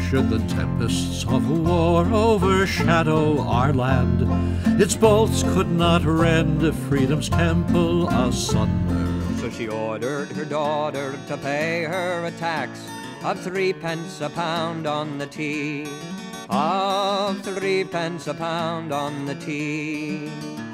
should the tempests of war overshadow our land, its bolts could not rend freedom's temple asunder. So she ordered her daughter to pay her a tax of 3 pence a pound on the tea, of 3 pence a pound on the tea.